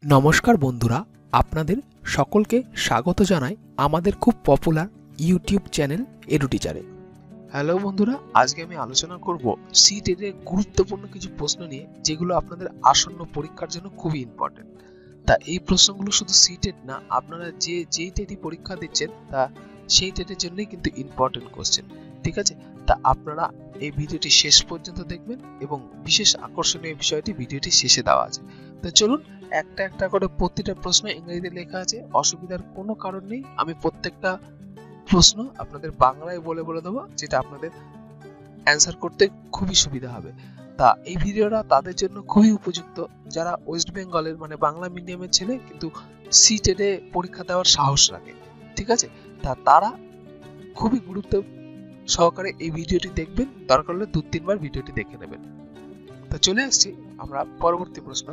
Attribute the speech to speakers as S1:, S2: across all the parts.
S1: নমস্কার বন্ধুরা, আপনাদের সকলকে স্বাগত জানাই আমাদের খুব পপুলার ইউটিউব চ্যানেল এডুটিচারে। হ্যালো বন্ধুরা, আজকে আমি আলোচনা করব সি-টেট এর গুরুত্বপূর্ণ কিছু প্রশ্ন নিয়ে, যেগুলো আপনাদের আসন্ন পরীক্ষার জন্য খুবই ইম্পর্টেন্ট। তা এই প্রশ্নগুলো শুধু সি-টেট না, আপনারা যেই টেটই পরীক্ষা দিচ্ছেন তা সেই টেটের জন্যই কিন্তু ইম্পর্টেন্ট কোশ্চেন। ঠিক আছে, তা আপনারা এই ভিডিওটি শেষ পর্যন্ত দেখবেন এবং বিশেষ আকর্ষণীয় বিষয়টি ভিডিওটি শেষে দেওয়া আছে। তো চলুন একটা একটা করে প্রতিটা প্রশ্ন ইংরেজিতে লেখা আছে, অসুবিধার কোনো কারণ নেই। আমি প্রত্যেকটা প্রশ্ন আপনাদের বাংলায় বলে দেবো, যেটা আপনাদের অ্যান্সার করতে খুবই সুবিধা হবে। তা এই ভিডিওটা তাদের জন্য খুবই উপযুক্ত যারা ওয়েস্ট বেঙ্গলের মানে বাংলা মিডিয়ামের ছেলে কিন্তু সি-টেটে পরীক্ষা দেওয়ার সাহস রাখে। ঠিক আছে, তা তারা খুবই গুরুত্ব সহকারে এই ভিডিওটি দেখবেন, দরকার হলে 2-3 বার ভিডিওটি দেখে নেবেন। তো চলে আসছি আমরা পরবর্তী প্রশ্ন।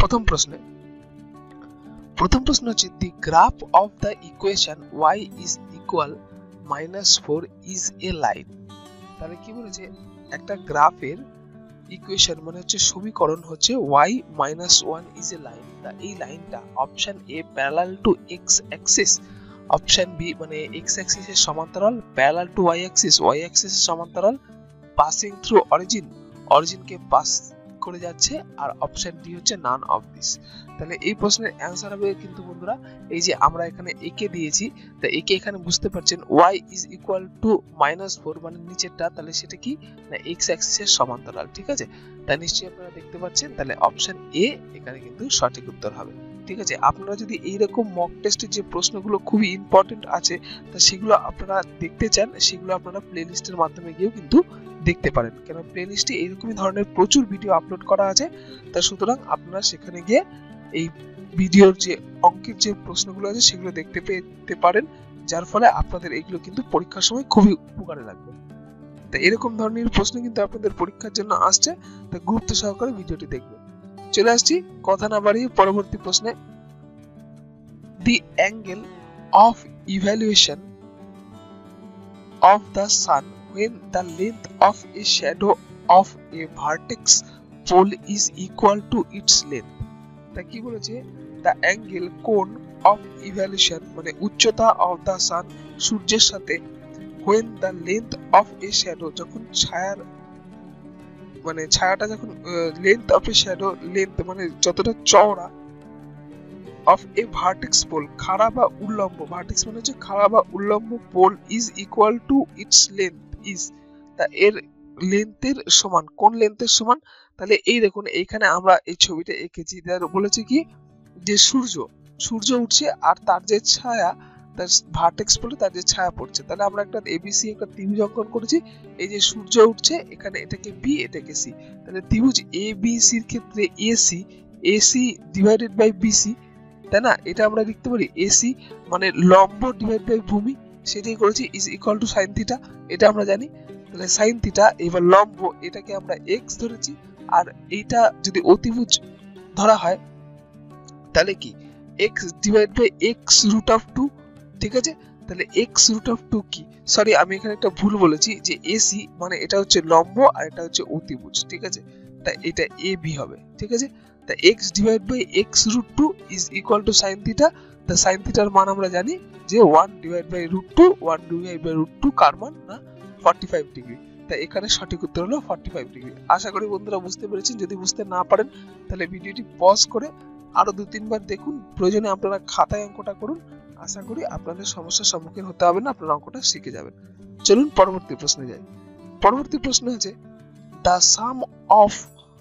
S1: প্রথম প্রশ্ন হচ্ছে, the graph of the equation y is equal -4 is a line। তাহলে কি বলেছে, একটা গ্রাফের ইকুয়েশন মানে হচ্ছে সমীকরণ হচ্ছে y -1 is a line। তা এই লাইনটা option A parallel to x axis, option B মানে x অ্যাক্সিস এর সমান্তরাল, প্যারালাল টু y অ্যাক্সিস এর সমান্তরাল, পাসিং থ্রু অরিজিনকে পাস করে যাচ্ছে, আর অপশন ডি হচ্ছে নান অফ দিস। তাহলে এই প্রশ্নের অ্যানসার হবে কিন্তু বন্ধুরা, এই যে আমরা এখানে একে দিয়েছি, তা একে এখানে বুঝতে পারছেন y is equal to -4 মানে নিচেরটা, তাহলে সেটা কি না x অ্যাক্সিসের সমান্তরাল। ঠিক আছে, তাই নিশ্চয়ই আপনারা দেখতে পাচ্ছেন, তাহলে অপশন এ এখানে কিন্তু সঠিক উত্তর হবে। ঠিক আছে, আপনারা যদি এইরকম মক টেস্টের যে প্রশ্নগুলো খুবই ইম্পর্টেন্ট আছে তা সেগুলো আপনারা দেখতে চান, সেগুলো আপনারা প্লেলিস্টের মাধ্যমে গিয়েও কিন্তু দেখতে পারেন, কেন প্লেলিস্টে এইরকমই ধরনের প্রচুর ভিডিও আপলোড করা আছে। তা সুতরাং আপনারা সেখানে গিয়ে এই ভিডিওর যে অঙ্কের যে প্রশ্নগুলো আছে সেগুলো দেখতে পেতে পারেন, যার ফলে আপনাদের এগুলো কিন্তু পরীক্ষার সময় খুবই উপকারে লাগবে। তা এরকম ধরনের প্রশ্ন কিন্তু আপনাদের পরীক্ষার জন্য আসছে, তা গুরুত্ব সহকারে ভিডিওটি দেখবেন। চলে আসছি কথা না বাড়িয়ে পরবর্তী প্রশ্নে। The angle of evaluation of the sun when the length of a shadow of a vertex pole is equal to its length। তা কি বলেছে, the angle কোণ of evaluation মানে উচ্চতা of the sun সূর্যের সাথে, when the length of a shadow যখন ছায়ার মানে ছায়াটা যখন length of a shadow length মানে যতটা চওড়া, of a vertex pole খাড়া বা উল্লম্ব, vertex মানে হচ্ছে খাড়া বা উল্লম্ব, pole is equal to its length is তা এর লেন্থের সমান, কোন লেন্থের সমান। তাহলে এই দেখুন এইখানে আমরা এই ছবিটা এঁকেছি, তার বলেছে কি যে সূর্য উঠছে আর তার যে ছায়া, তার ভার্টেক্স পোলে তার যে ছায়া পড়ছে। তাহলে আমরা একটা এবিসি একটা ত্রিভুজ অঙ্কন করেছি, এই যে সূর্য উঠছে এখানে এটাকে বি এটাকে সি, তাহলে ত্রিভুজ এ বি সির ক্ষেত্রে এসি ডিভাইডেড বাই বিসি, তাই না, এটা আমরা লিখতে পারি এসি মানে লম্ব ডিভাইড বাই ভূমি, সেটাই করেছি, is equal to sine theta, এটা আমরা জানি। তাহলে সাইন থিটা, এবার লম্ব এটাকে আমরা এক্স ধরেছি, আর এইটা যদি অতিভুজ ধরা হয় তাহলে কি X divide by X root of 2। ঠিক আছে, তাহলে এক্স রুট অফ 2 কি, সরি আমি এখানে একটা ভুল বলেছি, যে এসি মানে এটা হচ্ছে লম্ব আর এটা হচ্ছে অতিভুজ। ঠিক আছে, তাই এটা এ বি হবে। ঠিক আছে, তা x divide by x root 2 is equal to sine theta. তা সাইন থিটার মান আমরা জানি যে 1 divide by root 2, 1 divide by root 2 কার মান না 45 ডিগ্রি। তাই এখানে সঠিক উত্তর হলো 45 ডিগ্রি। আশা করি বন্ধুরা বুঝতে পেরেছেন, যদি বুঝতে না পারেন তাহলে ভিডিওটি পজ করে আরো 2-3 বার দেখুন, প্রয়োজনে আপনারা খাতায় অঙ্কটা করুন, আশা করি আপনাদের সমস্যার সম্মুখীন হতে হবে না, আপনারা অঙ্কটা শিখে যাবেন। চলুন পরবর্তী প্রশ্নে যাই। পরবর্তী প্রশ্ন হচ্ছে, the sum of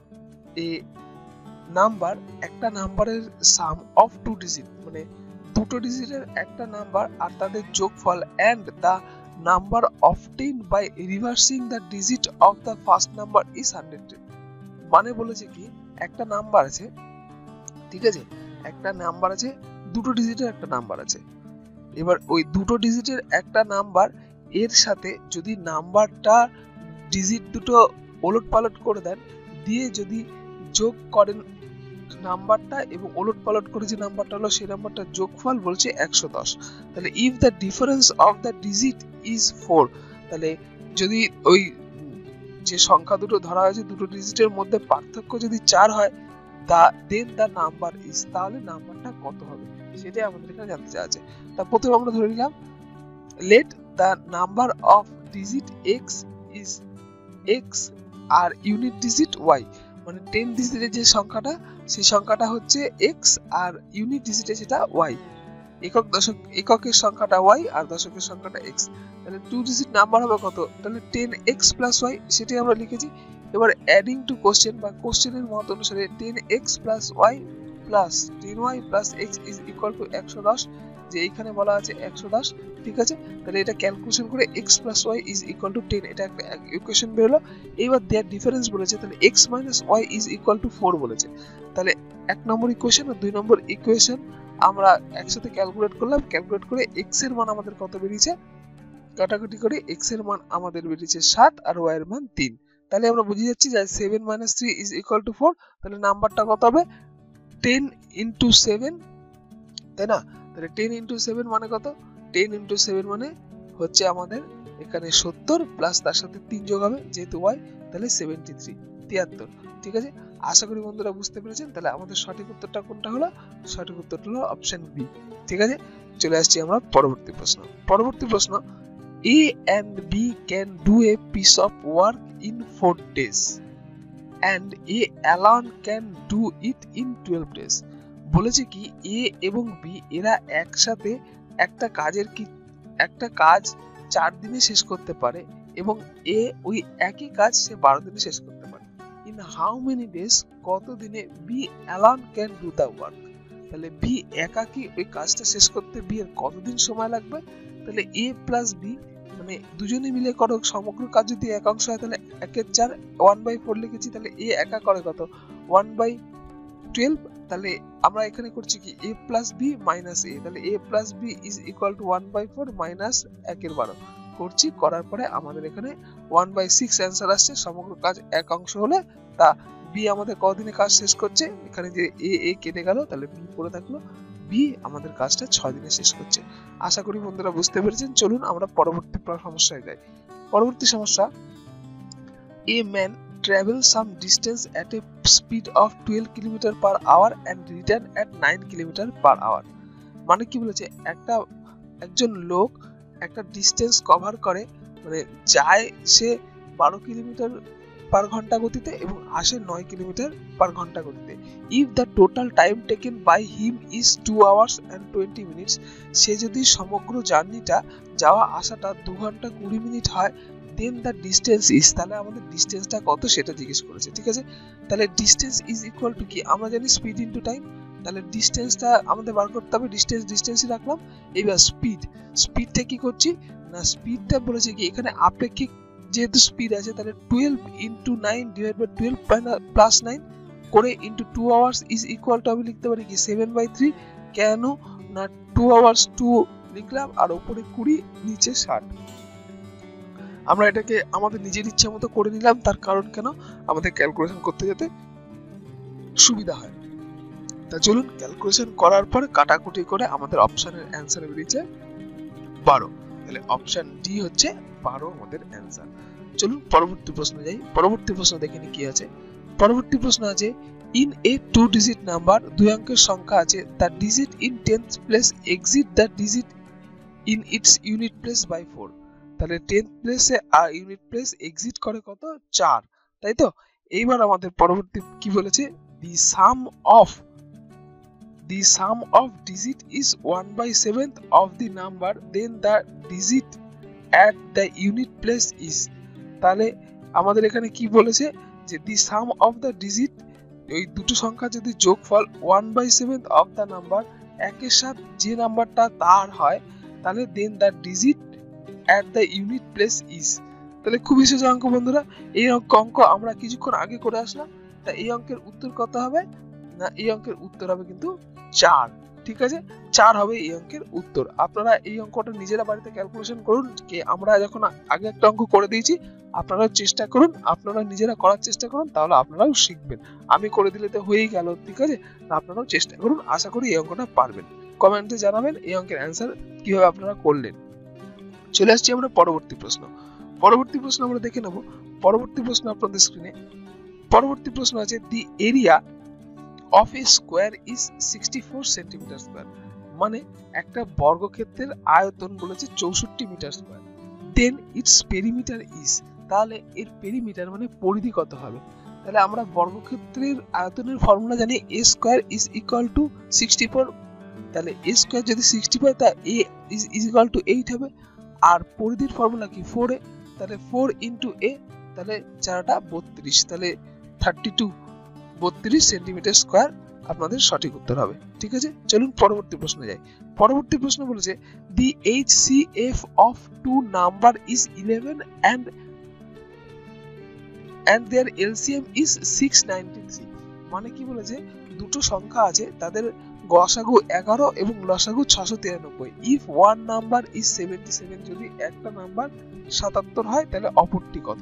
S1: a number, একটা নাম্বারের সাম অফ 2 ডিজিট মানে দুটো ডিজিটের একটা নাম্বার আর তাদের যোগফল, and the number obtained by reversing the digit of the first number is 100। মানে বলেছে কি একটা নাম্বার আছে, ঠিক আছে, একটা নাম্বার আছে, দুটো ডিজিটের একটা নাম্বার আছে, এবার ওই দুটো ডিজিটের একটা নাম্বার এর সাথে যদি নাম্বারটা ডিজিট দুটো ওলট পালট করে দেন, দিয়ে যদি যোগ করেন নাম্বারটা এবং ওলট পালট করে যে নাম্বারটা হলো সেই নাম্বারটা যোগফল বলছে 110। তাহলে if the difference of the digit is 4, তাহলে যদি ওই যে সংখ্যা দুটো ধরা হয়েছে দুটো ডিজিটের মধ্যে পার্থক্য যদি 4 হয়, দেন দ্য নাম্বার ইজ, তাহলে নাম্বারটা কত হবে সেটাই আমাদের এখানে জানতে চাওয়া আছে। তা প্রথমে আমরা ধরে নিলাম let the number of digit x is x আর ইউনিট ডিজিট y, মানে 10 ডিজিটের যে সংখ্যাটা সেই সংখ্যাটা হচ্ছে x আর ইউনিট ডিজিটে যেটা y, এককের সংখ্যাটা y আর দশকের সংখ্যাটা x। তাহলে 2 ডিজিট নাম্বার হবে কত, তাহলে 10x + y, সেটাই আমরা লিখেছি। এবার অ্যাডিং টু কোশ্চেন বা কোশ্চেনের মত অনুসারে 10x + y + 10y + x is equal to 110, যে এইখানে বলা আছে 110, ঠিক আছে। তাহলে এটা ক্যালকুলেশন করে x + y is equal to 10, এটা একটা ইকুয়েশন বের হলো। এবার দেয়ার ডিফারেন্স বলেছে, তাহলে x - y is equal to 4 বলেছে। তাহলে 1 নম্বর ইকুয়েশন আর 2 নম্বর ইকুয়েশন আমরা একসাথে ক্যালকুলেট করলাম, ক্যালকুলেট করে x এর মান আমাদের কত বেরিয়েছে, কাটাকুটি করে x এর মান আমাদের বেরিয়েছে 7 আর y এর মান 3। তাহলে আমরা বুঝে যাচ্ছি যে 7 - 3 ইজ ইকুয়াল টু 4, তাহলে নাম্বারটা কত হবে 10 × 7, তাই না। তাহলে 10 × 7 মানে কত, 10 × 7 মানে হচ্ছে আমাদের এখানে 70 প্লাস তার সাথে 3 যোগ হবে যেহেতু y, তাহলে 73, ঠিক আছে। আশা করি বন্ধুরা বুঝতে পেরেছেন। তাহলে আমাদের সঠিক উত্তরটা কোনটা হলো, সঠিক উত্তরটা হলো অপশন বি, ঠিক আছে। চলে আসছি আমরা পরবর্তী প্রশ্ন। পরবর্তী প্রশ্ন, A and B can do a piece of work in 4 days and A alone can do it in 12 days। বলেছে কি A এবং B এরা একসাথে একটা কাজ 4 দিনে শেষ করতে পারে এবং A ওই একই কাজ সে 12 দিনে শেষ করতে পারে। In how many days, কত দিনে B alone can do the work, তাহলে B একাকী ওই কাজটা শেষ করতে B এর কতদিন সময় লাগবে। তাহলে A + B মানে দুজনে মিলে করো সমগ্র কাজ যদি একাংশ হয় তাহলে 1/4 1/4 লিখেছি, তাহলে A একা করে কত 1/12, তাহলে আমরা এখানে করছি কি A + B - A, তাহলে A + B is equal to 1/4 - 1/12 করছি, করার পরে আমাদের এখানে 1/6 অ্যান্সার আসছে। সমগ্র কাজ এক অংশ হলে তা B আমাদের কতদিনে কাজ শেষ করছে, এখানে যে A কেটে গেল তাহলে B পড়ে থাকলো, B আমাদের কাজটা 6 দিনে শেষ করছে। আশা করি বন্ধুরা বুঝতে পেরেছেন। চলুন আমরা পরবর্তী সমস্যায় যাই। পরবর্তী সমস্যা, A man travel some distance at a speed of 12 km/h and return at 9 km/h। মানে কি বলেছে, একজন লোক একটা ডিস্টেন্স কভার করে, মানে যায় সে 12 কিলোমিটার/ঘন্টা গতিতে এবং আসে 9 কিলোমিটার/ঘন্টা গতিতে। If the total time taken by him is 2 hours and 20 minutes, সে যদি সমগ্র জার্নিটা যাওয়া আসাটা 2 ঘন্টা 20 মিনিট হয়, দেন দ্য ডিস্টেন্স ইজ, তাহলে আমাদের ডিস্টেন্সটা কত সেটা জিজ্ঞেস করেছে, ঠিক আছে। তাহলে ডিস্টেন্স ইজ ইকুয়াল টু কি, আমরা জানি স্পিড ইনটু টাইম, তাহলে ডিস্টেন্সটা আমাদের বার করতে হবে, ডিস্টেন্সই রাখলাম। এবার স্পিডটা কি করছি না, স্পিডটা বলেছে কি এখানে আপেক্ষিক যেহেতু স্পিড আছে, তাহলে 12 × 9 / 12 + 9 করে into 2 hours is equal to আমি লিখতে পারি কি 7/3, কেন না 2 hours 2 লিখলাম আর উপরে 20 নিচে 60। আমরা এটাকে আমাদের নিজের ইচ্ছা মতো করে নিলাম, তার কারণ কেন আমাদের ক্যালকুলেশন করতে যেতে সুবিধা হয়। তা চলুন ক্যালকুলেশন করার পর কাটাকুটি করে আমাদের অপশনের অ্যান্সার বেরিয়েছে 12, তাহলে অপশন ডি হচ্ছে 12 আমাদের অ্যান্সার। চলুন পরবর্তী প্রশ্ন যাই। পরবর্তী প্রশ্ন দেখে নি কি আছে। পরবর্তী প্রশ্ন আছে, ইন এ 2 ডিজিট নাম্বার, 2 অঙ্কের সংখ্যা আছে, the digit in 10th place exceed the digit in its unit place by 4। তাহলে 10th প্লেসে আর ইউনিট প্লেস এক্সিট করে কত 4, তাই তো। এইবার আমাদের পরবর্তী কি বলেছে, দি sum of digit is 1/7 of the number, then the digit at the unit place is। তাহলে আমাদের এখানে কি বলেছে যে the sum of the digit, ওই দুটো সংখ্যা যদি যোগফল 1/7 অফ দ্য নাম্বার, একের সাথে যে নাম্বারটা তার হয়, তাহলে then the digit at the unit place is। তাহলে খুবই সোজা অঙ্ক বন্ধুরা, এই অঙ্ক আমরা কিছুক্ষণ আগে করে আসলাম। তা এই অঙ্কের উত্তর কত হবে না, এই অঙ্কের উত্তর হবে কিন্তু 4, ঠিক আছে, 4 হবে এই অঙ্কের উত্তর। আপনারা এই অঙ্কটা নিজেরা বাড়িতে ক্যালকুলেশন করুন, যে আমরা যখন আগে একটা অঙ্ক করে দিয়েছি আপনারাও চেষ্টা করুন, আপনারা নিজেরা করার চেষ্টা করুন, তাহলে আপনারাও শিখবেন। আমি করে দিলে তো হয়েই গেল, ঠিক আছে, আপনারাও চেষ্টা করুন, আশা করি এই অঙ্কটা পারবেন। কমেন্টে জানাবেন এই অঙ্কের অ্যান্সার কিভাবে আপনারা করলেন। চলে আসছি আমরা পরবর্তী প্রশ্ন। পরবর্তী প্রশ্ন আমরা দেখে নেব। পরবর্তী প্রশ্ন আপনাদের স্ক্রিনে। পরবর্তী প্রশ্ন আছে, the area of a square is 64 centimetre square, মানে একটা বর্গক্ষেত্রের আয়তন বলেছে 64 metre square. Then its perimeter is, তাহলে এর পেরিমিটার মানে পরিধি কত হবে। তাহলে আমরা বর্গক্ষেত্রের আয়তনের ফর্মুলা জানি a square is equal to 64, তাহলে a স্কয়ার যদি 64 তা a ইজ ইকুয়াল টু 8 হবে। আর পরিধির ফর্মুলা কি 4a, তাহলে 4 ইনটু a, তাহলে 4টা 32, তাহলে 32 সেন্টিমিটার স্কয়ার আপনাদের সঠিক উত্তর হবে। ঠিক আছে, চলুন পরবর্তী প্রশ্নে যাই। পরবর্তী প্রশ্ন বলেছে the HCF of two number is 11 and their LCM is 693, মানে কি বলেছে দুটো সংখ্যা আছে তাদের গসাগু 11 এবং লসাগু 693। ইফ ওয়ান নাম্বার ইজ 77, যদি একটা নাম্বার 77 হয় তাহলে অপরটি কত।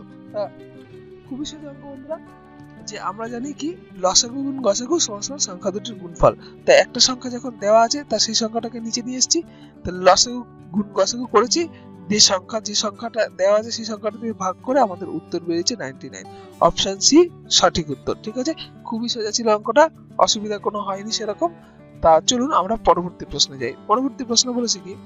S1: খুবই সহজ অঙ্ক বন্ধুরা, যে আমরা জানি কি লসাগু গুণ গসাগু সমান সংখ্যা দুটির গুণফল। তাই একটা সংখ্যা যখন দেওয়া আছে তা সেই সংখ্যাটাকে নিচে নিয়ে এসেছি, তাহলে লসাগু গুণ গসাগু করেছি, যে সংখ্যাটা দেওয়া আছে সেই সংখ্যাটা দিয়ে ভাগ করে আমাদের উত্তর বেরিয়েছে 99। অপশন সি সঠিক উত্তর। ঠিক আছে, খুবই সোজা ছিল অঙ্কটা, অসুবিধা কোনো হয়নি সেরকম। তা চলুন আমরা পরবর্তী প্রশ্নে যাই। পরবর্তী প্রশ্ন বলেছে কি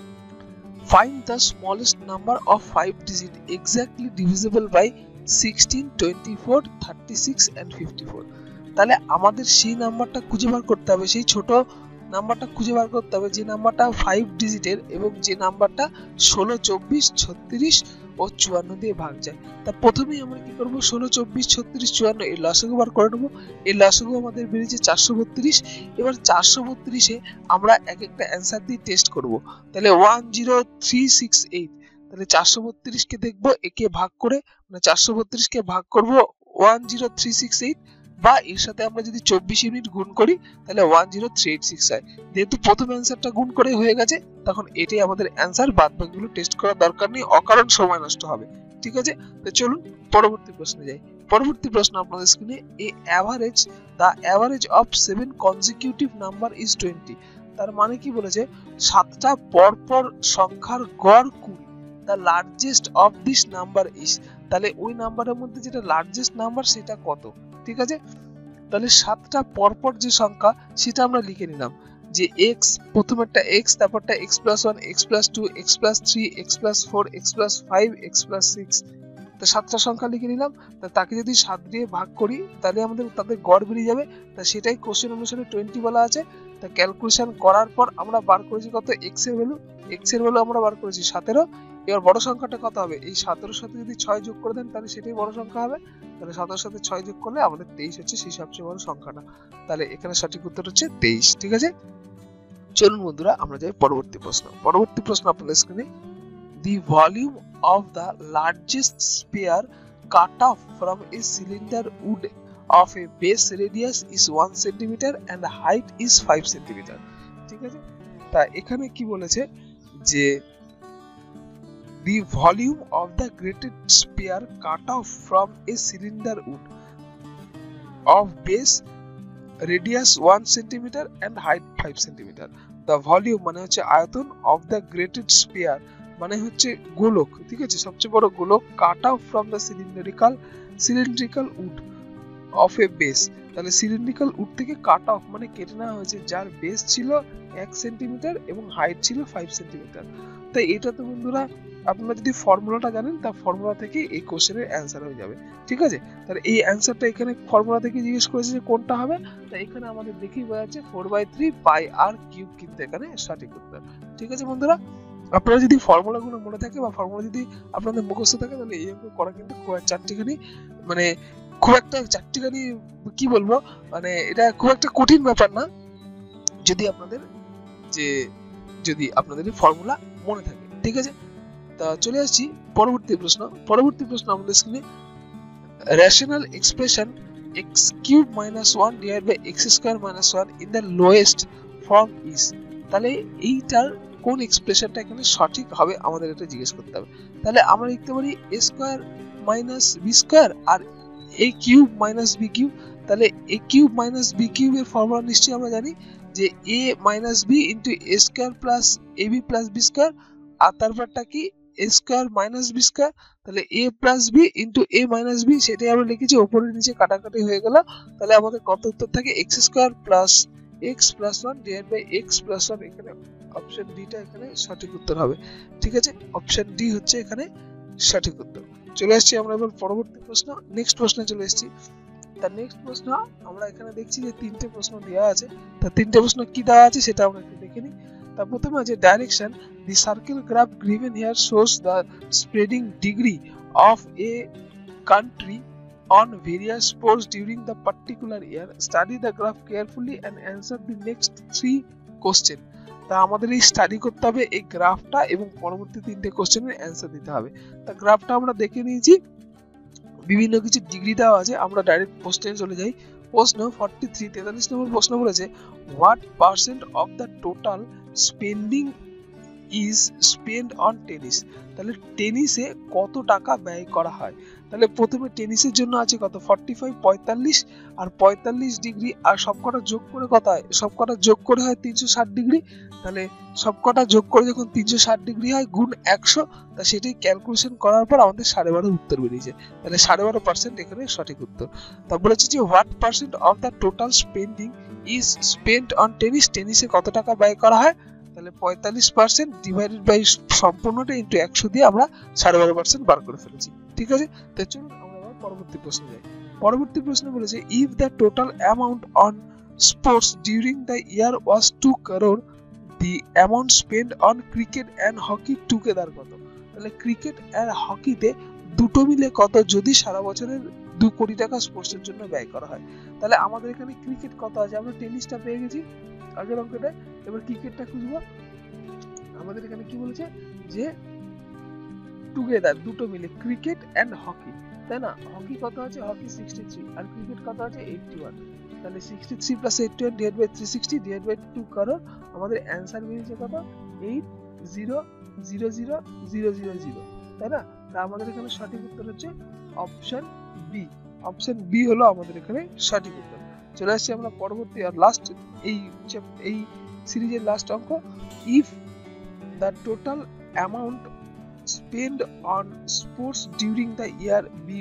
S1: find the smallest number of 5 digit exactly divisible by 16, 24, 36 and 54। তাহলে আমাদের সেই নাম্বারটা খুঁজে বার করতে হবে, সেই ছোট নাম্বারটা খুঁজে বার করতে হবে যে নাম্বারটা 5 ডিজিটের এবং যে নাম্বারটা 16, 24, 36 ও 54 দিয়ে ভাগ যায়। তা প্রথমেই আমরা কি করব, 16, 24, 36, 54 এর লসাগু বার করে নেব। এই লসাগু আমাদের বেরিয়েছে 432। এবার 432 এ আমরা এক একটা অ্যানসার দিয়ে টেস্ট করব। তাহলে 10368, তাহলে 432 কে দেখব একে ভাগ করে, মানে 432 কে ভাগ করব 10368, বা এর সাথে আমরা যদি 24 ইউনিট গুণ করি তাহলে 10386 হয়। যেহেতু প্রথম অ্যানসারটা গুণ করে হয়ে গেছে তখন এটাই আমাদের অ্যানসার, বাদ বাকিগুলো টেস্ট করার দরকার নেই, অকারণ সময় নষ্ট হবে। ঠিক আছে, তো চলুন পরবর্তী প্রশ্নে যাই। পরবর্তী প্রশ্ন আপনাদের স্ক্রিনে the average of 7 consecutive number is 20। তার মানে কি বলেছে 7টা পরপর সংখ্যার গড় 20। The largest of this number is, তাহলে ওই নাম্বারের মধ্যে যেটা লার্জেস্ট নাম্বার সেটা কত। ঠিক আছে, তাহলে 7টা পরপর যে সংখ্যা সেটা আমরা লিখে নিলাম, যে x প্রথমেরটা x, তারপরটা x+1, x+2, x+3, x+4, x+5, x+6, তো 7টা সংখ্যা লিখে নিলাম। তাকে যদি 7 দিয়ে ভাগ করি তাহলে আমাদের তাদের গড় বেরিয়ে যাবে। তা সেটাই কোশ্চেন অনুসারে 20 বলা আছে। তা ক্যালকুলেশন করার পর আমরা বার করেছি কত, x এর ভ্যালু আমরা বার করেছি 17। এবার বড় সংখ্যাটা কত হবে, এই 17 সাথে যদি 6 যোগ করে দেন তাহলে সেটাই বড় সংখ্যা হবে। তাহলে 17 সাথে 6 যোগ করলে আমাদের 23 হচ্ছে সেই সবচেয়ে বড় সংখ্যাটা। তাহলে এখানে সঠিক উত্তর হচ্ছে 23। ঠিক আছে, চলুন বন্ধুরা আমরা যাই পরবর্তী প্রশ্ন। পরবর্তী প্রশ্ন আপনাদের স্ক্রিনে the volume of the largest sphere cut off from a cylinder wood of a base radius is 1 cm and the height is 5 cm। ঠিক আছে, তা এখানে কি বলেছে যে the volume of the greatest sphere cut off from a cylinder wood of base radius 1 cm and height 5 cm। the volume মানে হচ্ছে আয়তন, of the greatest sphere মানে হচ্ছে গোলক। ঠিক আছে, সবচেয়ে বড় গোলক, cut off from the cylindrical wood of a base, তাহলে সিলিন্ড্রিক্যাল উড থেকে কাট অফ মানে কেটে নেওয়া হয়েছে, যার বেস ছিল 1 সেন্টিমিটার এবং হাইট ছিল 5 সেন্টিমিটার। তাই এটা তো বন্ধুরা আপনারা যদি ফর্মুলাটা জানেন তা ফর্মুলা থেকে এই কোশ্চেনের অ্যান্সার হয়ে যাবে। ঠিক আছে, তাহলে এই অ্যান্সারটা এখানে ফর্মুলা থেকে জিজ্ঞেস করেছে যে কোনটা হবে, তাই এখানে আমাদের দেখেই বোঝা যাচ্ছে 4/3 পাই আর কিউব কিন্তু এখানে সঠিক উত্তর। ঠিক আছে বন্ধুরা, আপনারা যদি ফর্মুলাগুলো মনে থাকে বা ফর্মুলা যদি আপনাদের মুখস্থ থাকে তাহলে এই অঙ্ক করা কিন্তু খুব চারটিখানি মানে খুব একটা চারটিখানি কি বলবো, মানে এটা খুব একটা কঠিন ব্যাপার না যদি আপনাদের ফর্মুলা মনে থাকে। ঠিক আছে, তা চলে আসছি পরবর্তী প্রশ্ন। পরবর্তী প্রশ্ন আমাদের স্ক্রিনে rational expression x³ - 1 divided by x² - 1 in the lowest form is, তাহলে এইটার কোন এক্সপ্রেশনটা এখানে সঠিক হবে আমাদের এটা জিজ্ঞেস করতে হবে। তাহলে আমরা লিখতে পারি a² - b² আর a³ - b³। তাহলে a³ - b³ এর ফর্মুলা নিশ্চয়ই আমরা জানি যে a - b * a² + ab + b², আর তারপরটা কি A square minus B square, তাহলে A plus B into A minus B, সেটাই আমরা লিখেছি, ওপরে নিচে কাটাকাটি হয়ে গেল। তাহলে আমাদের কত উত্তর থাকে, X square plus X plus one divide by X plus one. এখানে অপশন ডিটা এখানে সঠিক উত্তর হবে। ঠিক আছে, অপশন ডি হচ্ছে এখানে সঠিক উত্তর। চলে আসছি আমরা এবার পরবর্তী প্রশ্ন, নেক্সট প্রশ্নে চলে এসেছি। তার নেক্সট প্রশ্ন আমরা এখানে দেখছি যে তিনটে প্রশ্ন দেওয়া আছে। তার তিনটে প্রশ্ন কি দেওয়া আছে সেটা আমরা একটু দেখে নিই। তার প্রথমে আছে direction, the circle graph given here shows the spreading degree of a country on various sports during the particular year. Study the graph carefully and answer the next 3 question. তা আমাদের এই স্টাডি করতে হবে এই গ্রাফটা এবং পরবর্তী তিনটে কোশ্চেনের অ্যান্সার দিতে হবে। তা গ্রাফটা আমরা দেখে নিয়েছি, বিভিন্ন কিছু ডিগ্রি দেওয়া আছে। আমরা ডাইরেক্ট প্রশ্নে চলে যাই। প্রশ্ন 43 নম্বর প্রশ্ন বলেছে, what percent of the total spending is spend on tennis. তাহলে টেনিসে কত টাকা ব্যয় করা হয়। তাহলে প্রথমে টেনিসের জন্য আছে কত, 45, 45 আর 45 ডিগ্রি, আর সবকটা যোগ করে কত হয়, সবকটা যোগ করে হয় 360 ডিগ্রি। তাহলে সবকটা যোগ করে যখন 360 ডিগ্রি হয় গুণ 100, তা সেটাই ক্যালকুলেশন করার পর আমাদের 12.5 উত্তর বেরিয়েছে। তাহলে 12.5% এখানে সঠিক উত্তর। তারপর হচ্ছে যে what percent of the total spending is spent on tennis. টেনিসে কত টাকা ব্যয় করা হয়, তাহলে 45% ডিভাইডেড বাই সম্পূর্ণটা ইনটু 100 দিয়ে আমরা 12.5% বার করে ফেলেছি। ঠিক আছে, তো চলুন আমরা আবার পরবর্তী প্রশ্নে যাই। পরবর্তী প্রশ্ন বলেছে, if the total amount on sports during the year was 2 crore, the amount spend on cricket and hockey together কত। তাহলে ক্রিকেট আর হকিতে দুটো মিলে কত, যদি সারা বছরের 2 কোটি টাকা স্পোর্টসের জন্য ব্যয় করা হয়। তাহলে আমাদের এখানে ক্রিকেট কত আছে, আমরা টেনিসটা পেয়ে গেছি আগের অঙ্কটা, এবার ক্রিকেটটা খুঁজবো। আমাদের এখানে কি বলেছে যে টুগেদার, দুটো মিলে, ক্রিকেট এন্ড হকি, তাই না। হকি কত আছে, হকি 63 আর ক্রিকেট কত আছে 81। তাহলে 63 plus 81 divide by 360 divide by 2 করো, আমাদের অ্যানসার বেরিয়েছে কত, 8,0,0,0,0,0, তাই না। তা আমাদের এখানে সঠিক উত্তর হচ্ছে অপশন বি। অপশন বি হলো আমাদের এখানে সঠিক উত্তর। চলে আসছি আমরা পরবর্তী আর লাস্ট এই সিরিজের লাস্ট অঙ্ক, if the total amount spent on sports during the year be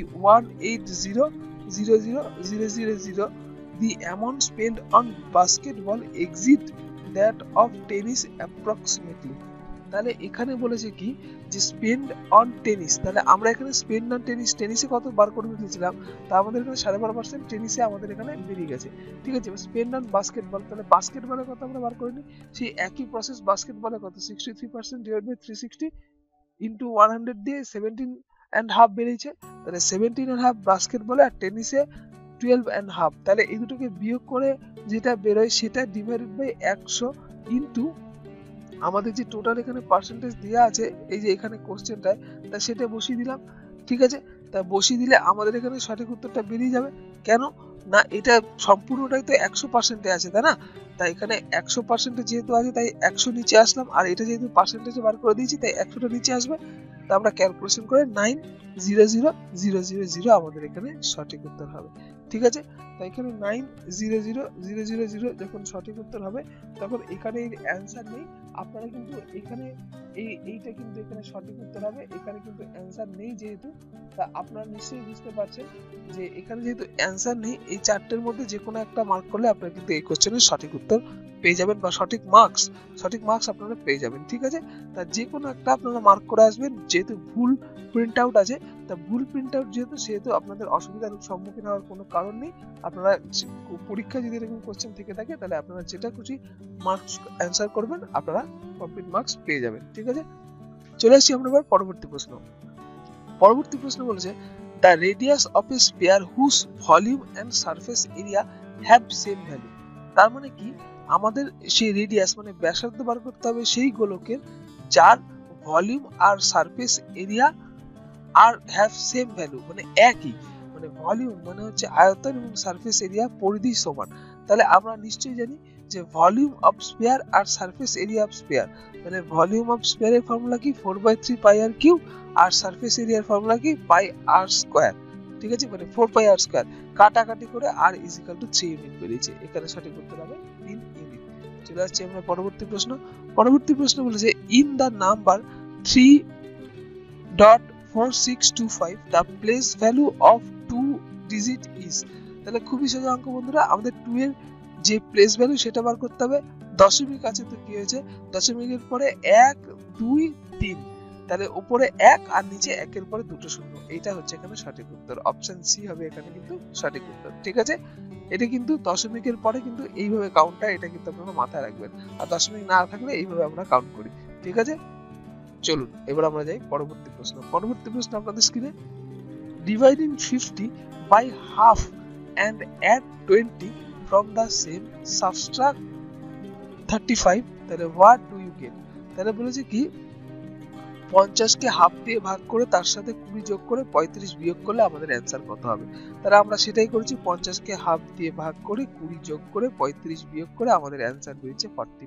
S1: 180,000,000, the amount spent on basketball exceed that of tennis approximately. তাহলে এখানে বলেছে কি যে স্পেন্ড অন টেনিস, তাহলে আমরা এখানে স্পেন্ড অন টেনিস, টেনিসে কত বার করে দিয়েছিলাম, তা আমাদের এখানে 12.5% টেনিসে আমাদের এখানে বেরিয়ে গেছে। ঠিক আছে, স্পেন্ড অন বাস্কেটবল, তাহলে বাস্কেটবলে কত আমরা বার করে নিই, সেই একই প্রসেস, বাস্কেটবলে কত 63% ডিভাইড বাই 360 ইন্টু 100 দিয়ে 17.5 বেরিয়েছে। তাহলে 17.5 বাস্কেটবলে আর টেনিসে 12.5। তাহলে এই দুটোকে বিয়োগ করে যেটা বেরোয় সেটা ডিভাইডেড বাই 100 ইন্টু আমাদের যে টোটাল এখানে পার্সেন্টেজ দেওয়া আছে এই যে এখানে কোশ্চেনটায়, তা সেটা বসিয়ে দিলাম। ঠিক আছে, তা বসিয়ে দিলে আমাদের এখানে সঠিক উত্তরটা বেরিয়ে যাবে। কেন না, এটা সম্পূর্ণটাই তো 100%-এ আছে, তাই না। তাই এখানে 100% যেহেতু আছে তাই 100 নিচে আসলাম, আর এটা যেহেতু পার্সেন্টেজে বার করে দিয়েছি তাই 100টা নিচে আসবে। তা আমরা ক্যালকুলেশন করে 9,000,000 আমাদের এখানে সঠিক উত্তর হবে। ঠিক আছে, তাই এখানে 9,000,000 যখন সঠিক উত্তর হবে তখন এখানে এর অ্যান্সার নেই। আপনারা কিন্তু এখানে এইটা কিন্তু এখানে সঠিক উত্তর হবে, এখানে কিন্তু অ্যান্সার নেই যেহেতু, তা আপনারা নিশ্চয়ই বুঝতে পারছেন যে এখানে যেহেতু অ্যান্সার নেই, এই চারটের মধ্যে যে কোনো একটা মার্ক করলে আপনারা কিন্তু এই কোশ্চেনের সঠিক উত্তর পেয়ে যাবেন বা সঠিক মার্কস আপনারা পেয়ে যাবেন। ঠিক আছে, তা যে কোনো একটা আপনারা মার্ক করে আসবেন। যেহেতু ভুল প্রিন্ট আউট আছে, তা ভুল প্রিন্ট আউট সেহেতু আপনাদের অসুবিধার সম্মুখীন হওয়ার কোনো কারণ নেই। আপনারা পরীক্ষায় যদি এরকম কোশ্চেন থেকে থাকে তাহলে আপনারা যেটা খুশি মার্কস অ্যান্সার করবেন, আপনারা কমপ্লিট মার্কস পেয়ে যাবেন। ঠিক আছে, চলে আসছি আমরা এবার পরবর্তী প্রশ্ন। পরবর্তী প্রশ্ন বলেছে, the radius of a sphere whose volume and surface area have same value. তার মানে কি, আমাদের সেই রেডিয়াস মানে ব্যাসার্ধ বার করতে হবে সেই গোলকের যার ভলিউম আর সারফেস এরিয়া আর হ্যাভ সেম ভ্যালু, মানে একই, মানে ভলিউম মানে হচ্ছে আয়তন এবং সারফেস এরিয়া পরিধি সমান। তাহলে আমরা নিশ্চয়ই জানি যে ভলিউম অফ স্ফিয়ার আর সারফেস এরিয়া অফ স্ফিয়ার, তাহলে ভলিউম অফ স্ফিয়ারের ফর্মুলা কি 4/3 পাই আর কিউব, আর সারফেস এরিয়ার ফর্মুলা কি পাই আর স্কয়ার। ঠিক আছে, মানে 4 পাই আর স্কয়ার, কাটাকাটি করে r is equal to 3 unit বেরিয়েছে। এখানে সঠিক উত্তর হবে 3 ইউনিট। চলে আসছে আমরা পরবর্তী প্রশ্ন। পরবর্তী প্রশ্ন বলেছে, in the number 3 2.4625 the place value of 2 digit is। তাহলে খুবই সোজা অঙ্ক বন্ধুরা, আমাদের 2 এর যে প্লেস ভ্যালু সেটা বার করতে হবে। দশমিক আছে তো কি হয়েছে, দশমিকের পরে 1 2 3, তাহলে উপরে 1 আর নিচে 1 এর পরে দুটো শূন্য, এটা হচ্ছে এখানে সঠিক উত্তর। অপশন সি হবে এখানে কিন্তু সঠিক উত্তর। ঠিক আছে, এটা কিন্তু দশমিকের পরে কিন্তু এইভাবে কাউন্টটা, এটা কিন্তু আপনারা মাথায় রাখবেন। আর দশমিক না থাকলে এইভাবে আমরা কাউন্ট করি। ঠিক আছে, চলুন এবার আমরা যাই পরবর্তী প্রশ্ন। পরবর্তী প্রশ্ন আপনাদের স্ক্রিনে, dividing 50 by half and add 20 from the same, subtract 35, তাহলে what do you get? তাহলে বলেছে কি 50 কে হাফ দিয়ে ভাগ করে তার সাথে 20 যোগ করে 35 বিয়োগ করলে আমাদের অ্যানসার কত হবে। তাহলে আমরা সেটাই করেছি, 50 কে হাফ দিয়ে ভাগ করে 20 যোগ করে 35 বিয়োগ করে আমাদের অ্যানসার বেরিয়েছে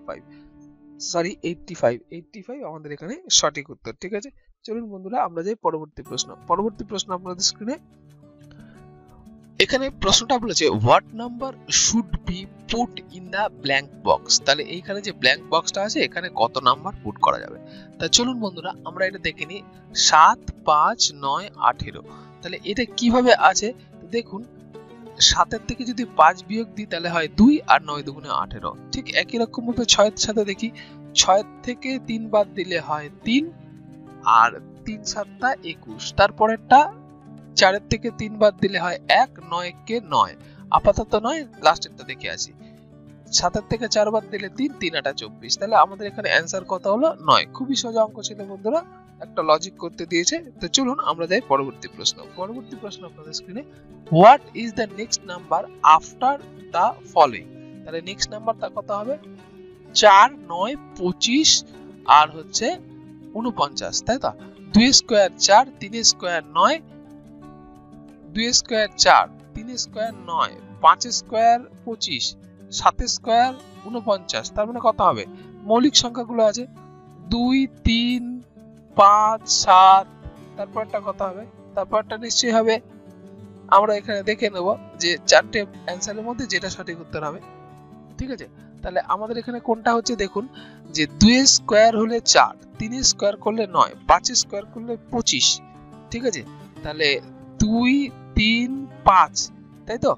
S1: 85 আমাদের এখানে সঠিক উত্তর। ঠিক আছে, চলুন বন্ধুরা আমরা যাই পরবর্তী প্রশ্ন। পরবর্তী প্রশ্ন আপনাদের স্ক্রিনে, এখানে প্রশ্নটা বলেছে what number should be put in the blank box. তাহলে এইখানে যে ব্ল্যাঙ্ক বক্সটা আছে এখানে কত নাম্বার পুট করা যাবে। তা চলুন বন্ধুরা আমরা এটা দেখে নিই। 7 5 9 18, তাহলে এটা কিভাবে আছে দেখুন। 7 এর থেকে যদি 5 বিয়োগ দিই তাহলে হয় 2 আর 9 দুগুণে 18। ঠিক একই রকম ভাবে 6 এর সাথে দেখি, 6 থেকে 3 বাদ দিলে হয় 3 আর 3 7 21, তারপরেরটা 4 এর থেকে 3 বাদ দিলে হয় 1, 9 কে 9, আপাতত 9, লাস্টেরটা দেখে আসি। 7 এর থেকে 4 বাদ দিলে 3, 3 8 24, তাহলে আমাদের এখানে অ্যানসার কত হলো 9। খুবই সোজা অঙ্ক ছিল বন্ধুরা, একটা লজিক করতে দিয়েছে। তো চলুন আমরা যাই পরবর্তী প্রশ্ন। পরবর্তী প্রশ্ন আপনাদের স্ক্রিনে, what is the next number after the following. তাহলে নেক্সট নাম্বারটা কত হবে, 4 9 25 আর হচ্ছে 49, তাই তো। 2 square 4, 3 square 9, 2 square 4, 3 square 9, 5 square 25, 7 square 49, তার মানে কত হবে, মৌলিক সংখ্যাগুলো আছে 2 3 5 7, তারপরটা কত হবে, তারপরটা নিশ্চয়ই হবে, আমরা এখানে দেখে নেব যে চারটে অ্যানসারের মধ্যে যেটা সঠিক উত্তর হবে। ঠিক আছে, তাহলে আমাদের এখানে কোনটা হচ্ছে দেখুন, যে 2 স্কয়ার হলে 4, 3 স্কয়ার করলে 9, 5 স্কয়ার করলে 25। ঠিক আছে, তাহলে 2 3 5, তাই তো।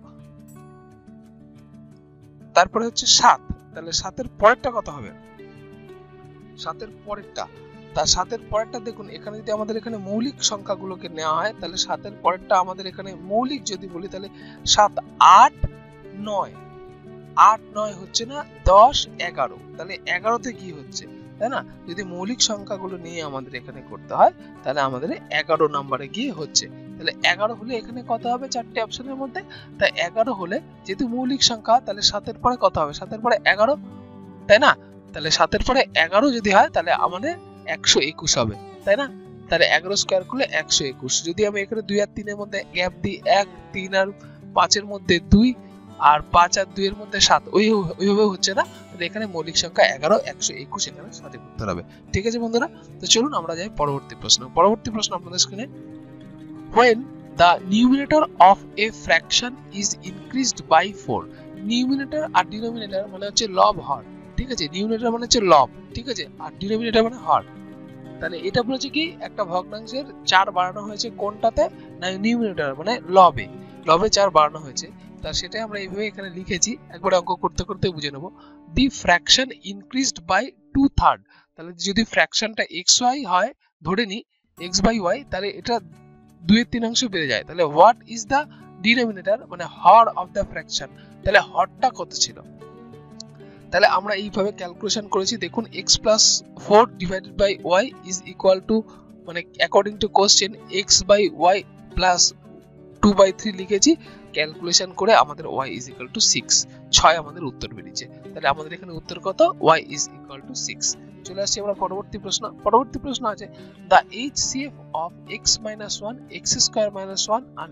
S1: তারপরে হচ্ছে 7, তাহলে 7 এর পরেরটা কত হবে, 7 এর পরেরটা, তার 7 এর পরেরটা দেখুন, এখানে যদি আমাদের এখানে মৌলিক সংখ্যাগুলোকে নেওয়া হয় তাহলে 7 এর পরেরটা আমাদের এখানে মৌলিক যদি বলি তাহলে 7 8 9, 8 9 হচ্ছে না 10 11, তাহলে 11 তে কি হচ্ছে, তাই না। যদি মৌলিক সংখ্যাগুলো নিয়ে আমাদের এখানে করতে হয় তাহলে আমাদের 11 নম্বরে গিয়ে হচ্ছে। তাহলে 11 হলে এখানে কত হবে চারটি অপশনের মধ্যে, তাই 11 হলে যেহেতু মৌলিক সংখ্যা তাহলে 7 এর পরে কত হবে, 7 এর পরে 11, তাই না। তাহলে 7 এর পরে 11 যদি হয় তাহলে আমাদের 121 হবে, তাই না। তাহলে 11 স্কয়ার করলে 121। যদি আমি এখানে 2 আর 3 এর মধ্যে গ্যাপ দিই, 1 3 আর 5 এর মধ্যে 2 আর 5 আর 2 এর মধ্যে 7, ওইভাবে হচ্ছে না। তাহলে এখানে মৌলিক সংখ্যা 11, 121 এখানে সঠিক উত্তর হবে। ঠিক আছে বন্ধুরা, তো চলুন আমরা যাই পরবর্তী প্রশ্ন। পরবর্তী প্রশ্ন আপনাদের স্ক্রিনে, when the numerator of a fraction is increased by 4, numerator R denominator মানে হচ্ছে লব হর। ঠিক আছে, নিউমিনেটর মানে হচ্ছে লব, ঠিক আছে, আর ডিনোমিনেটর মানে হর। তাহলে এটা বলেছে কি একটা ভগ্নাংশের 4 বাড়ানো হয়েছে কোনটাতে, না নিউমিনেটর মানে লবে, লবে 4 বাড়ানো হয়েছে। তা সেটাই আমরা এইভাবে এখানে লিখেছি, একবার অঙ্ক করতে করতে বুঝে নেব। দি ফ্র্যাকশন ইনক্রিজড বাই 2/3, তাহলে যদি ফ্র্যাকশনটা xy হয়, ধরে নি x/y, তাহলে এটা 2/3 বেড়ে যায়। তাহলে হোয়াট ইজ দা ডিনোমিনেটর মানে হর অফ দা ফ্র্যাকশন, তাহলে হরটা কত ছিল। তাহলে আমরা এইভাবে ক্যালকুলেশন করেছি, দেখুন x + 4 divided by y is equal to, মানে অ্যাকর্ডিং টু কোশ্চেন x/y + 2/3 লিখেছি, ক্যালকুলেশন করে আমাদের y ইজ ইকুয়াল টু 6, 6 আমাদের উত্তর বেরিয়েছে। তাহলে আমাদের এখানে উত্তর কত, y ইজ ইকুয়াল টু 6। চলে আসছি আমরা পরবর্তী প্রশ্ন। পরবর্তী প্রশ্ন আছে the HCF of x - 1 x² - 1 and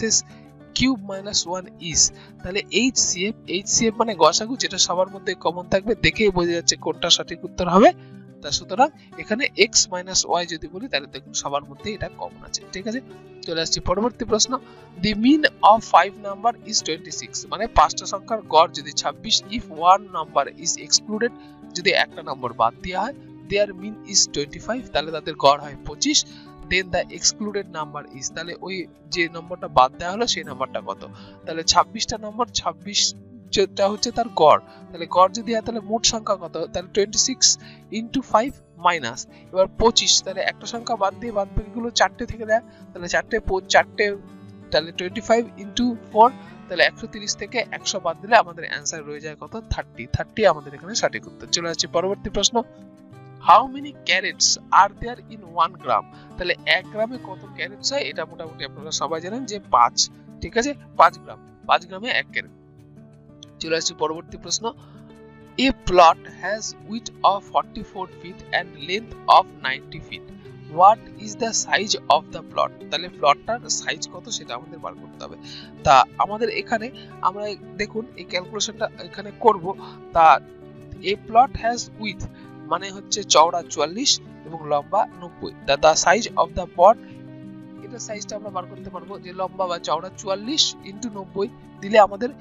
S1: x³ - 1 is, তাহলে HCF মানে গসাগু, যেটা সবার মধ্যে কমন থাকবে, দেখেই বোঝা যাচ্ছে কোনটা সঠিক উত্তর হবে। তা সুতরাং এখানে x - y যদি বলি তাহলে দেখুন সবার মধ্যে এটা কমন আছে। ঠিক আছে, চলে আসছি পরবর্তী প্রশ্ন। the mean of 5 number is 26, মানে 5টা সংখ্যার গড় যদি 26, if one number is excluded, যদি একটা নম্বর বাদ দেওয়া হয়, their mean is 25, তাহলে তাদের গড় হয় 25। Then the excluded number is, তাহলে ওই যে নম্বরটা বাদ দেওয়া হলো সেই নাম্বারটা কত। তাহলে 26টা নম্বর, 26 যেটা হচ্ছে তার গড়, তাহলে গড় যদি হয় তাহলে মোট সংখ্যা কত, তাহলে 26 ইন্টু 5 মাইনাস এবার 25, তাহলে একটা সংখ্যা বাদ দিয়ে বাদ বাকিগুলো 4টে থেকে দেয়, তাহলে 4টে তাহলে 25 ইন্টু 4, তাহলে 130 থেকে 100 বাদ দিলে আমাদের অ্যান্সার রয়ে যায় কত, 30 আমাদের এখানে সঠিক উত্তর। চলে আসছে পরবর্তী প্রশ্ন, how many carats are there in 1 gram, তাহলে 1 গ্রামে কত ক্যারেটস হয়, এটা মোটামুটি আপনারা সবাই জানেন যে 5, ঠিক আছে, 5 গ্রাম, 5 গ্রামে 1 ক্যারেট। চলে আসছে পরবর্তী প্রশ্ন, a plot has width of 44 feet and length of 90 feet, what is the size of the plot, তাহলে প্লটটার সাইজ কত সেটা আমাদের বার করতে হবে। তা আমাদের এখানে আমরা দেখুন এই ক্যালকুলেশনটা এখানে করব। তা এ প্লট হ্যাজ উইডথ মানে হচ্ছে চওড়া 44 এবং লম্বা 90, the size of the plot, এটা সাইজটা আমরা বার করতে পারবো যে লম্বা বা চওড়া 44 ইন্টু 90 দিলে আমাদের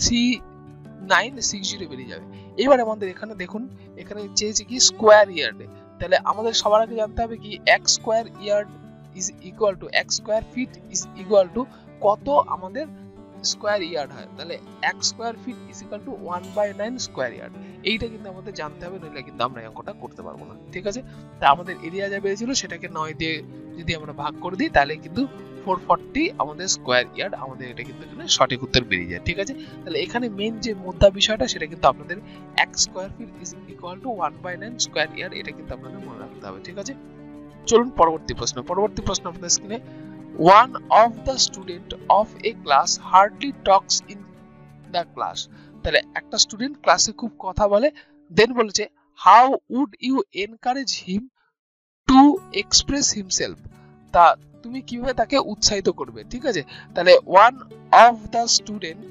S1: 3960 বেরিয়ে যাবে। এবার আমাদের এখানে দেখুন এখানে চেয়েছে কি স্কোয়ার ইয়ার্ডে, তাহলে আমাদের সবার আগে জানতে হবে কি এক square yard is equal to এক square feet is equal to কত আমাদের স্কোয়ার ইয়ার্ড হয়, তাহলে এক square feet is equal to 1/9 square yard, এইটা কিন্তু আমাদের জানতে হবে, নইলে কিন্তু আমরা এই অঙ্কটা করতে পারবো না, ঠিক আছে। তা আমাদের এরিয়া যা বেরিয়েছিল সেটাকে 9 দিয়ে যদি আমরা ভাগ করে দিই তাহলে কিন্তু 440 আমাদের স্কোয়ার ইয়ার্ড, আমাদের এটা কিন্তু এখানে সঠিক উত্তর বেরিয়ে যায়, ঠিক আছে। তাহলে এখানে মেইন যে মুদ্রা বিষয়টা সেটা কিন্তু আপনাদের এক square feet is equal to 1/9 square yard, এটা কিন্তু আপনাদের মনে রাখতে হবে, ঠিক আছে। চলুন পরবর্তী প্রশ্ন আপনাদের স্ক্রিনে, one of the student of a class hardly talks in the class, তাহলে একটা স্টুডেন্ট ক্লাসে খুব কথা বলে, দেন বলেছে how would you encourage him to express himself, তা তুমি কিভাবে তাকে উৎসাহিত করবে, ঠিক আছে। তাহলে one of the student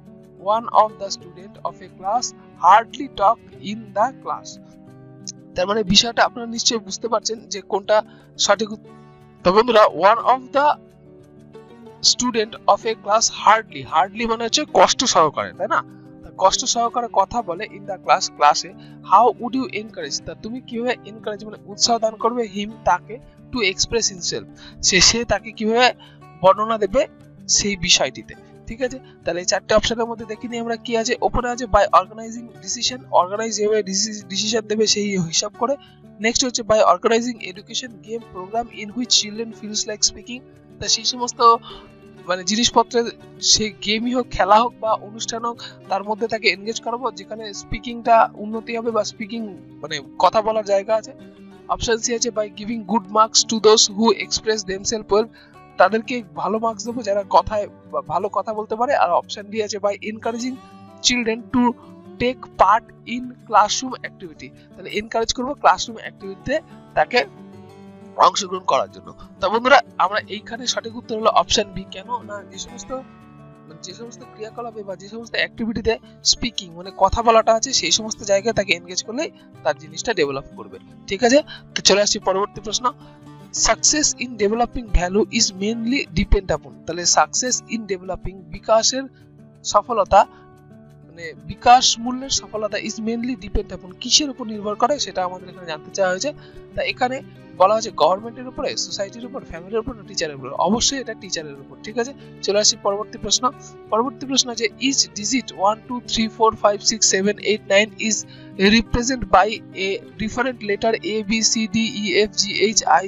S1: of a class hardly talk in the class, তার মানে বিষয়টা আপনারা নিশ্চয়ই বুঝতে পারছেন যে কোনটা সঠিক। তো বন্ধুরা, one of the student of a class hardly মানে হচ্ছে কষ্ট সহকারে, তাই না, কষ্ট সহকারে কথা বলে ইন দা ক্লাসে, হাউ উড ইউ এনকারেজ, তা তুমি কিভাবে এনকারেজ মানে উৎসাহ দান করবে হিম তাকে, টু এক্সপ্রেস হিমসেলফ সে তাকে কিভাবে বর্ণনা দেবে সেই বিষয়টিতে, ঠিক আছে। তাহলে এই চারটে অপশনের মধ্যে দেখে নিই আমরা কি আছে। ওপরে আছে বাই অর্গানাইজিং ডিসিশন, অর্গানাইজ যেভাবে ডিসিশন দেবে সেই হিসাব করে। নেক্সট হচ্ছে by organising education game programme in which children fills like speaking, তা সেই সমস্ত মানে জিনিসপত্রের সে গেমই হোক, খেলা হোক বা অনুষ্ঠান হোক, তার মধ্যে তাকে এনগেজ করাবো যেখানে স্পিকিংটা উন্নতি হবে বা স্পিকিং মানে কথা বলার জায়গা আছে। অপশন সি আছে by giving good marks to those who express themselves well, তাদেরকে ভালো মার্কস দেবো যারা কথায় ভালো কথা বলতে পারে। আর অপশন ডি আছে by encouraging children to take part in classroom activity, তাহলে এনকারেজ করবো ক্লাসরুম অ্যাক্টিভিটিতে তাকে অংশগ্রহণ করার জন্য। তো বন্ধুরা, আমরা এইখানে সঠিক উত্তর হলো অপশন বি। কেন না, যে সমস্ত ক্রিয়াকলাপে বা যে সমস্ত অ্যাক্টিভিটিতে স্পিকিং মানে কথা বলাটা আছে সেই সমস্ত জায়গায় তাকে এনগেজ করলে তার জিনিসটা ডেভেলপ করবে, ঠিক আছে। তো চলে আসছি পরবর্তী প্রশ্ন, success in developing value is mainly depend upon, তাহলে সাকসেস ইন ডেভেলপিং বিকাশের সফলতা মানে বিকাশ মূল্যের সফলতা ইজ মেইনলি ডিপেন্ড আপন কিসের উপর নির্ভর করে সেটা আমাদের এখানে জানতে চাওয়া হয়েছে। তা এখানে বলা হয়েছে গভর্নমেন্টের উপরে, সোসাইটির উপর, ফ্যামিলির উপর, টিচারের উপর, অবশ্যই এটা টিচারের উপর, ঠিক আছে। চলে আসি পরবর্তী প্রশ্ন যে is digit 1 2 3 4 5 6 7 8 9 is represent by a different letter A B C D E F G H I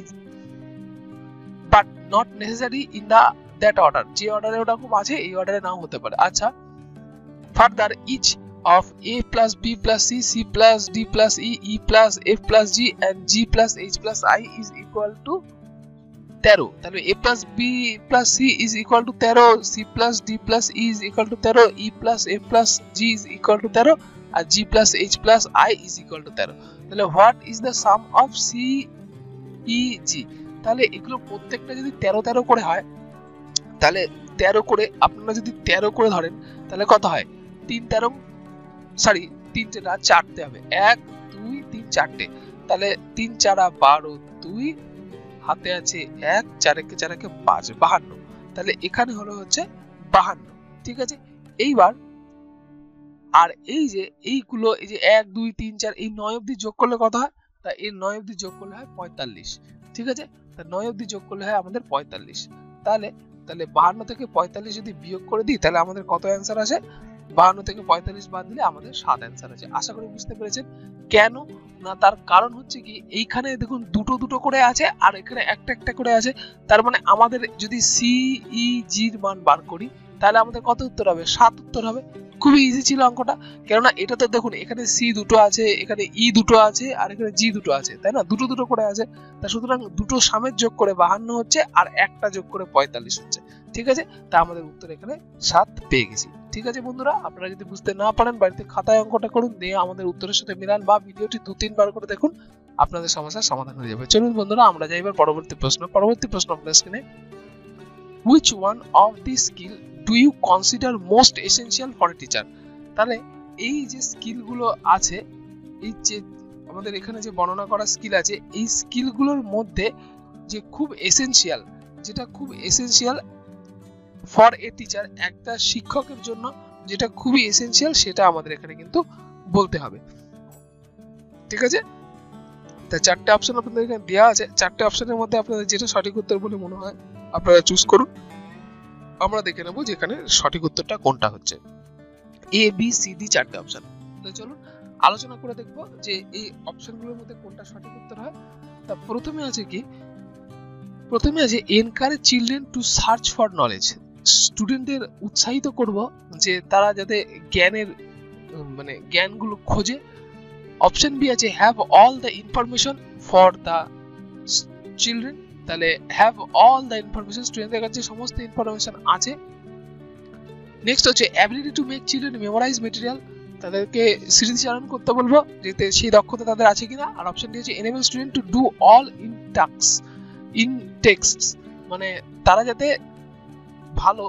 S1: but not necessary in that order, যে অর্ডারে ওটা খুব আছে এই অর্ডারে নাও হতে পারে। আচ্ছা, further each of a plus b plus c c plus d plus e plus f plus g and g plus h plus i is equal to 13, তাহলে a plus b plus c is equal to 13, c plus d plus e is equal to 13, e plus f plus g is equal to 13 R g plus h plus i is equal to 13, তাহলে what is the sum of c e g, তাহলে এগুলো প্রত্যেকটা যদি 13 13 করে হয় তাহলে 13 করে আপনারা যদি 13 করে ধরেন তাহলে কত হয়, 3 13 তিনটে না চারটে হবে, 1 2 3 4টে, তাহলে 3 4 12 2 হাতে আছে 1 4 কে 4 কে 5 52, তাহলে এখানে হলো হচ্ছে 52, ঠিক আছে। এইবার আর এই যে এইগুলো এই যে 1 2 3 4 এই 9 অবধি যোগ করলে কত হয় তা এর 9 অবধি যোগ করলে হয় 45, ঠিক আছে। তা 9 অবধি যোগ করলে হয় আমাদের 45। তাহলে 52 থেকে 45 যদি বিয়োগ করে দিই তাহলে আমাদের কত অ্যান্সার আসে? 52 থেকে 45 বাদ দিলে আমাদের 7 অ্যান্সার আছে। আশা করি বুঝতে পেরেছেন। কেন না, তার কারণ হচ্ছে কি, এইখানে দেখুন দুটো দুটো করে আছে আর এখানে একটা একটা করে আছে। তার মানে আমাদের যদি CEG এর মান বার করি তাহলে আমাদের কত উত্তর হবে? 7 উত্তর হবে। খুবই ইজি ছিল অঙ্কটা। কেননা এটা তো দেখুন এখানে C দুটো আছে, এখানে E দুটো আছে আর এখানে G দুটো আছে, তাই না? দুটো দুটো করে আছে। তা সুতরাং দুটো সামের যোগ করে 52 হচ্ছে আর একটা যোগ করে 45 হচ্ছে, ঠিক আছে। তা আমাদের উত্তর এখানে 7 পেয়ে গেছি। ঠিক আছে বন্ধুরা, আপনারা যদি বুঝতে না পারেন বাড়িতে খাতায় অঙ্কটা করুন, দিয়ে আমাদের উত্তরের সাথে মিলান বা ভিডিওটি 2-3 বার করে দেখুন, আপনাদের সমস্যার সমাধান হয়ে যাবে। চলুন বন্ধুরা আমরা যাই এবার পরবর্তী প্রশ্ন। পরবর্তী প্রশ্ন আপনার স্ক্রিনে, which one of these skill do you consider most essential for a teacher? তাহলে এই যে স্কিলগুলো আছে, এই যে আমাদের এখানে যে বর্ণনা করা স্কিল আছে, এই স্কিলগুলোর মধ্যে যে খুব এসেনশিয়াল, যেটা খুব এসেনশিয়াল ফর এ টিচার, একটা শিক্ষকের জন্য যেটা খুবই এসেনশিয়াল সেটা আমাদের এখানে কিন্তু বলতে হবে, ঠিক আছে। তা চারটে অপশন আপনাদের এখানে দেওয়া আছে, চারটে অপশনের মধ্যে আপনাদের যেটা সঠিক উত্তর বলে মনে হয় আপনারা চুজ করুন। আমরা দেখে নেব যেখানে সঠিক উত্তরটা কোনটা হচ্ছে। ABCD চারটে অপশন। তো চলুন আলোচনা করে দেখব যে এই অপশনগুলোর মধ্যে কোনটা সঠিক উত্তর হয়। তা প্রথমে আছে কি, প্রথমে আছে encourage children to search for knowledge. স্টুডেন্টদের উৎসাহিত করব যে তারা যাতে জ্ঞানের মানে জ্ঞানগুলো খোঁজে। অপশন বি আছে have all the information for the children. তাহলে হ্যাভ অল দ্য ইনফরমেশন, স্টুডেন্টদের কাছে সমস্ত ইনফরমেশন আছে। নেক্সট হচ্ছে ability to make children memorise material, তাদেরকে স্মৃতিচারণ করতে বলবো যাতে সেই দক্ষতা তাদের আছে কিনা। আর অপশন ডি হচ্ছে enable student to do all in text, মানে তারা যাতে ভালো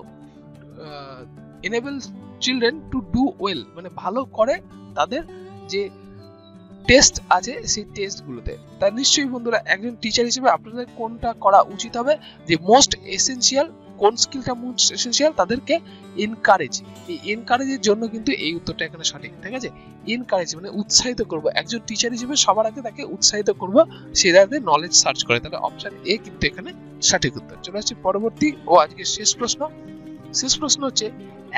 S1: enable children to do well, মানে ভালো করে তাদের যে টেস্ট আছে সেই টেস্টগুলোতে। তার নিশ্চয়ই বন্ধুরা একজন টিচার হিসেবে আপনাদের কোনটা করা উচিত হবে, যে মোস্ট এসেনশিয়াল কোন স্কিলটা মোস্ট এসেনশিয়াল, তাদেরকে এনকারেজ। এই এনকারেজের জন্য কিন্তু এই উত্তরটা এখানে সঠিক, ঠিক আছে। এনকারেজ মানে উৎসাহিত করব, একজন টিচার হিসেবে সবার আগে তাকে উৎসাহিত করব সে যাতে নলেজ সার্চ করে। তাহলে অপশন এ কিন্তু এখানে সঠিক উত্তর। চলে আসছে পরবর্তী ও আজকে শেষ প্রশ্ন। শেষ প্রশ্ন হচ্ছে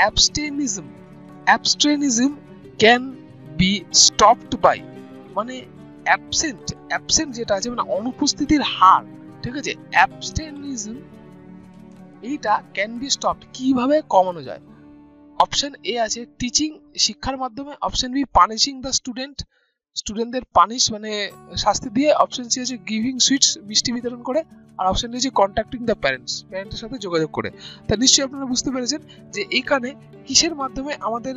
S1: absenteeism can be stopped by, মানে অ্যাবসেন্ট যেটা আছে মানে অনুপস্থিতির হার, ঠিক আছে। অ্যাবস্টেনিজম এইটা ক্যান বি স্টপড, কিভাবে কমানো যায়। অপশন এ আছে টিচিং, শিক্ষার মাধ্যমে। অপশন বি পানিশিং দ্য স্টুডেন্টদের পানিশ মানে শাস্তি দিয়ে। অপশন সি আছে গিভিং সুইটস, মিষ্টি বিতরণ করে। আর অপশন ডি হচ্ছে কন্ট্যাক্টিং দ্য প্যারেন্টের সাথে যোগাযোগ করে। তা নিশ্চয়ই আপনারা বুঝতে পেরেছেন যে এখানে কিসের মাধ্যমে আমাদের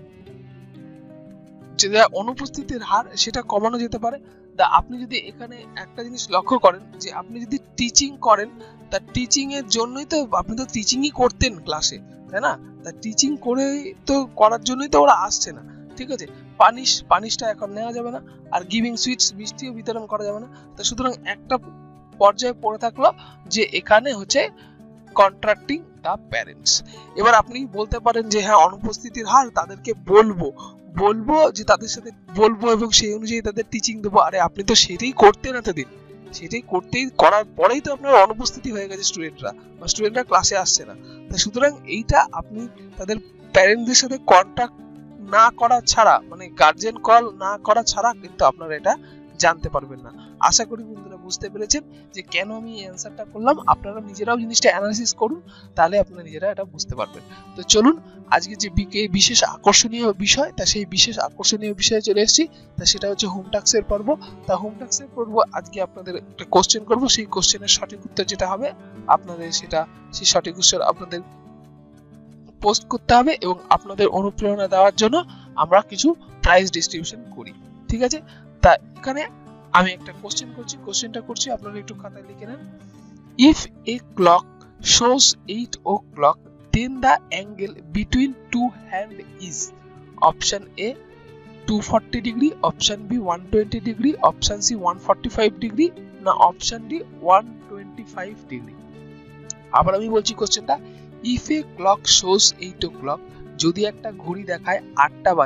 S1: যেটা অনুপস্থিতির হার সেটা কমানো যেতে পারে। আপনি যদি এখানে একটা জিনিস লক্ষ্য করেন যে আপনি যদি টিচিং করেন, তা টিচিং এর জন্যই তো আপনি তো টিচিংই করতেন ক্লাসে, তাই না? তা টিচিং করে তো করার জন্যই তো ওরা আসছে না, ঠিক আছে। পানিশটা এখন নেওয়া যাবে না, আর গিভিং সুইটস মিষ্টিও বিতরণ করা যাবে না। তো সুতরাং একটা পর্যায়ে পড়ে থাকলো যে এখানে হচ্ছে কন্ট্রাক্টিং দ্য প্যারেন্টস। এবার আপনি বলতে পারেন যে হ্যাঁ অনুপস্থিতির হার, তাদেরকে বলবো যে তাদের সাথে বলবো এবং সেই অনুযায়ী তাদের টিচিং দেবো। আরে আপনি তো সেটাই করতেন এতদিন, সেটাই করার পরেই তো আপনার অনুপস্থিতি হয়ে গেছে স্টুডেন্টরা ক্লাসে আসছে না। সুতরাং এইটা আপনি তাদের প্যারেন্টদের সাথে কন্ট্যাক্ট না করা ছাড়া, মানে গার্জেন কল না করা ছাড়া কিন্তু আপনারা এটা জানতে পারবেন না। আশা করি বন্ধুরা বুঝতে পেরেছেন যে কেন আমি এই অ্যানসারটা করলাম। আপনারা নিজেরাও জিনিসটা অ্যানালাইসিস করুন, তাহলে আপনারা নিজেরা এটা বুঝতে পারবেন। তো চলুন আজকে যে বিশেষ আকর্ষণীয় বিষয়, তা সেই বিশেষ আকর্ষণীয় বিষয়ে চলে এসেছি। তা সেটা হচ্ছে হোম টাস্কের পর্ব। তা হোম টাস্কের পর্ব আজকে আপনাদের একটা কোশ্চেন করব, সেই কোশ্চেনের সঠিক উত্তর যেটা হবে আপনাদের সেই সঠিক উত্তর আপনাদের পোস্ট করতে হবে এবং আপনাদের অনুপ্রেরণা দেওয়ার জন্য আমরা কিছু প্রাইজ ডিস্ট্রিবিউশন করি, ঠিক আছে। তা এখানে আমি একটা কোশ্চেনটা করছি, আপনারা একটু খাতায় লিখে নেন। If a clock shows 8 o'clock then the angle between two hand is option A 240 degree, option B 120 degree, option C 145 degree, না option D 125 degree। আবার আমি বলছি কোশ্চেনটা, if a clock shows 8 o'clock, যদি একটা ঘড়ি দেখায় 8টা বাজে,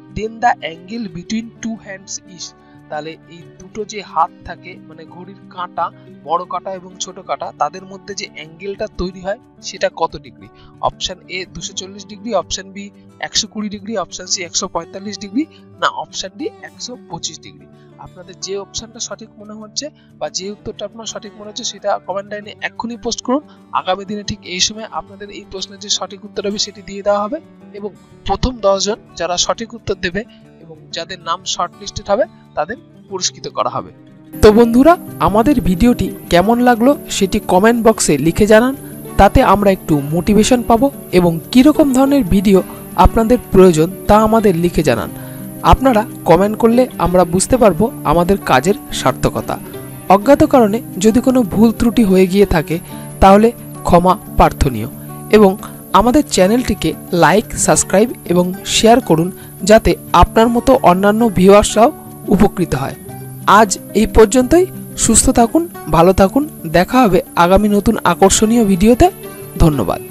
S1: then the angle between two hands is, তাহলে এই দুটো যে হাত থাকে মানে ঘড়ির কাঁটা, বড় কাঁটা এবং ছোট কাঁটা, তাদের মধ্যে যে অ্যাঙ্গেলটা তৈরি হয় সেটা কত degree? Option A 240 degree, option B 120 degree, option C 145 degree, না অপশন ডি 125 ডিগ্রি। আপনাদের যে অপশনটা সঠিক মনে হচ্ছে বা যে উত্তরটা আপনার সঠিক মনে হচ্ছে সেটা কমেন্ট লাইনে এক্ষুনি পোস্ট করুন। আগামী দিনে ঠিক এই সময় আপনাদের এই প্রশ্নের যে সঠিক উত্তর হবে সেটি দিয়ে দেওয়া হবে এবং প্রথম 10 জন যারা সঠিক উত্তর দেবে এবং যাদের নাম শর্ট লিস্টেড হবে তাদের পুরস্কৃত করা হবে। তো বন্ধুরা, আমাদের ভিডিওটি কেমন লাগলো সেটি কমেন্ট বক্সে লিখে জানান, তাতে আমরা একটু মোটিভেশন পাবো এবং কীরকম ধরনের ভিডিও আপনাদের প্রয়োজন তা আমাদের লিখে জানান। আপনারা কমেন্ট করলে আমরা বুঝতে পারবো আমাদের কাজের সার্থকতা। অজ্ঞাত কারণে যদি কোনো ভুল ত্রুটি হয়ে গিয়ে থাকে তাহলে ক্ষমা প্রার্থনীয় এবং আমাদের চ্যানেলটিকে লাইক, সাবস্ক্রাইব এবং শেয়ার করুন যাতে আপনার মতো অন্যান্য ভিউয়ার্সরাও উপকৃত হয়। আজ এই পর্যন্তই। সুস্থ থাকুন, ভালো থাকুন, দেখা হবে আগামী নতুন আকর্ষণীয় ভিডিওতে। ধন্যবাদ।